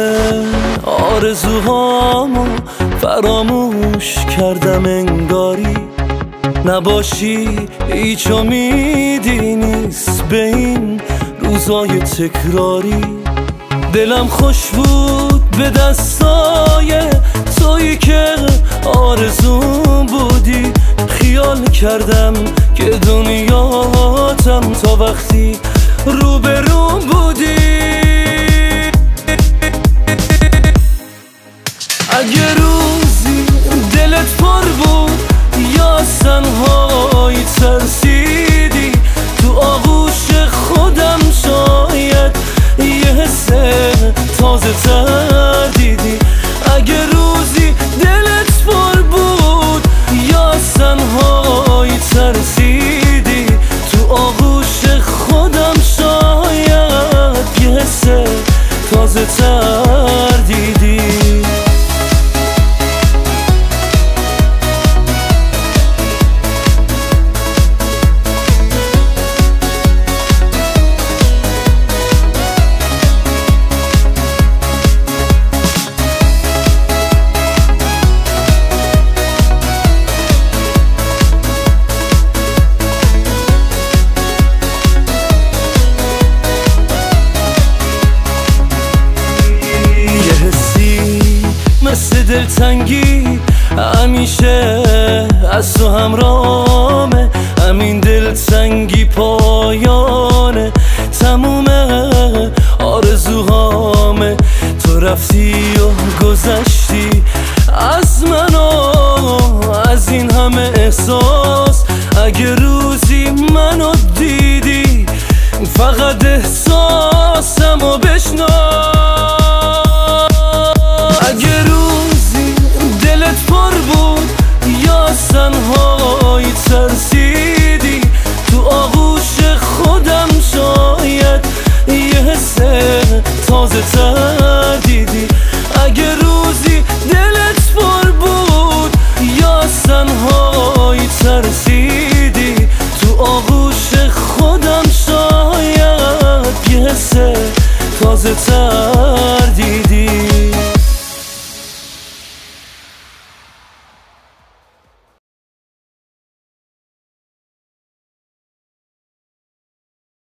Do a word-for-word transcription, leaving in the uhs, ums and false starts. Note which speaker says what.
Speaker 1: آرزوهامو فراموش کردم انگاری نباشی هیچ امیدی نیست به این روزای تکراری. دلم خوش بود به دستای تویی که آرزوم بودی، خیال کردم که دنیاتم تا وقتی روبروم بودی. اگه روزی دلت پر بود یا تنهایی ترسیدی، تو آغوش خودم شاید یه حس تازه تر دیدی. اگه روزی دلت پر بود یا تنهایی ترسیدی، تو آغوش خودم شاید یه حس تازه تر دیدی. مثل دلتنگی همیشه از تو همرامه، همین دلتنگی پایانه تموم آرزوهامه. تو رفتی و گذشتی از من و از این همه احساس. اگه روزی منو دیدی فقط احساسمو بشناس. اگه روزی دلت پر بود یا تنهایی ترسیدی، تو آغوش خودم شاید یه حس تازه تر دیدی. اگه روزی دلت پر بود یا تنهایی ترسیدی، تو آغوش خودم شاید یه حس تازه تر